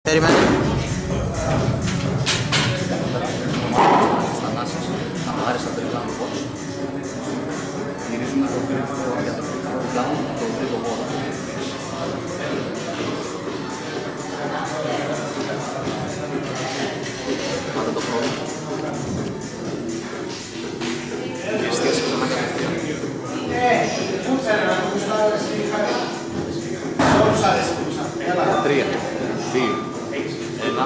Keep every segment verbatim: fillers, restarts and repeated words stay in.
Περίμενε. Στανάσης, άριστα τριπλά μου πώς. Γυρίζουμε το κρύβο για το τριπλά μου, το τρίτο βόλο. Πάτε το χρόνο. Και εστίασε ξανά κατευθείαν. Τρία, δύο, ένα,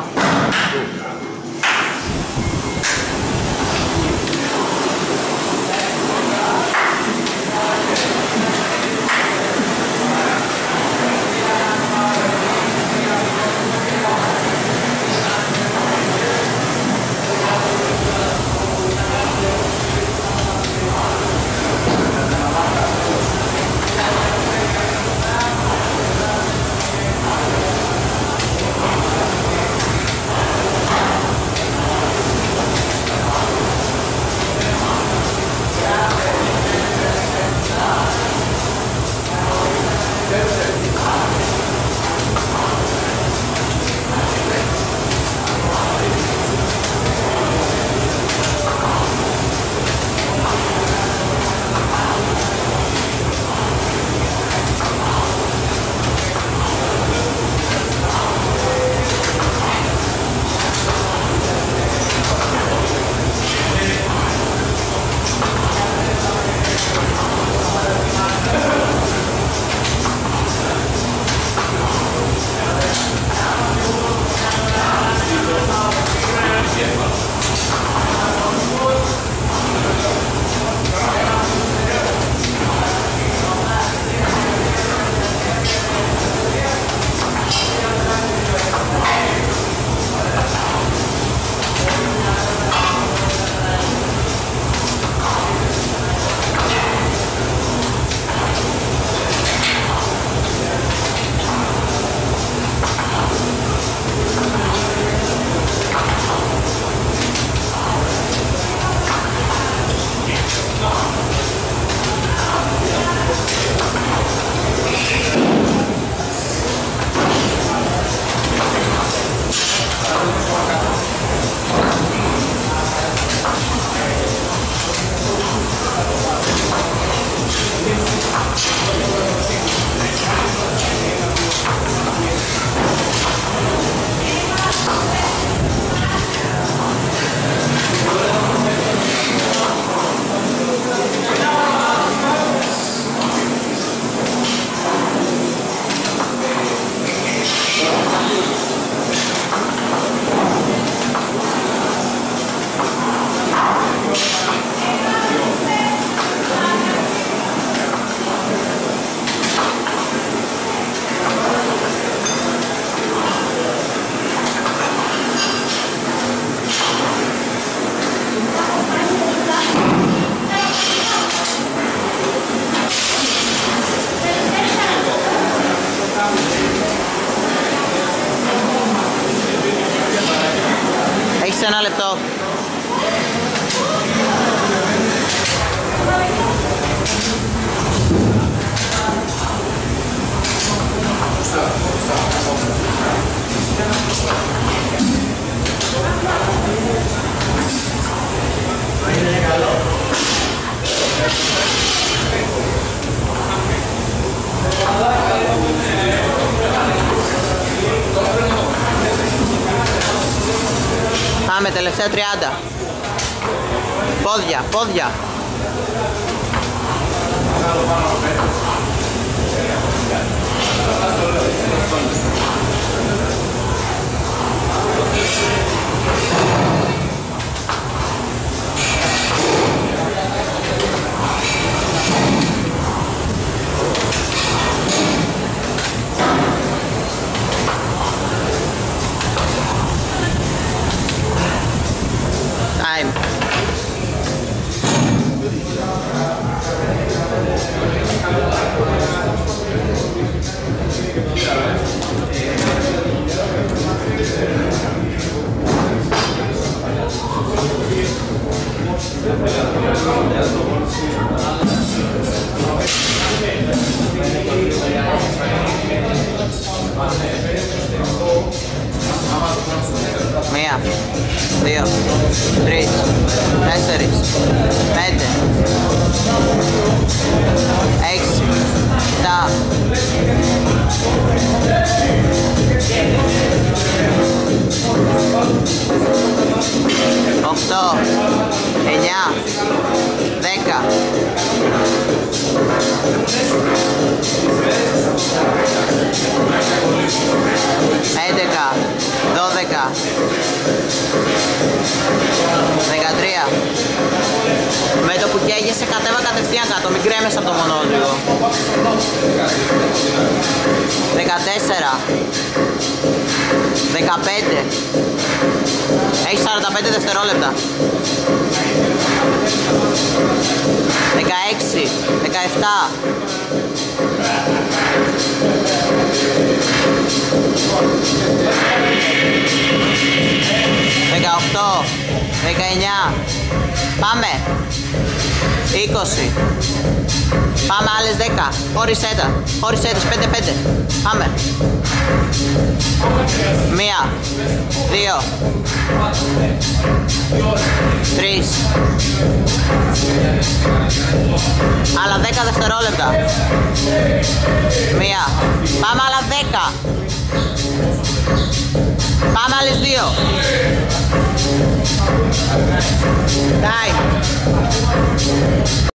Ένα λεπτό. Πάμε τελευταία τριάντα. Πόδια, πόδια. Time. Μία, δύο, τρεις, τέσσερις, πέντε, έξι, επτά, οκτώ, εννιά, δέκα, έντεκα, δώδεκα, δεκατρία. Με το που καίγεσαι κατέβα κατευθείαν κάτω, μην κρέμεσαι από το μονόδρυγο. δεκατέσσερα, δεκαπέντε. Έχεις σαράντα πέντε δευτερόλεπτα. δεκαέξι, δεκαεπτά, δεκαοκτώ, δεκαεννιά. Πάμε. είκοσι. Πάμε άλλες δέκα. Χωρίς έτα. Χωρίς έτες. πέντε πέντε. Πάμε. Μία. Δύο. Τρεις. Άλλα δέκα δευτερόλεπτα. Μία. Πάμε άλλα δέκα. Πάμε άλλες δύο. Time.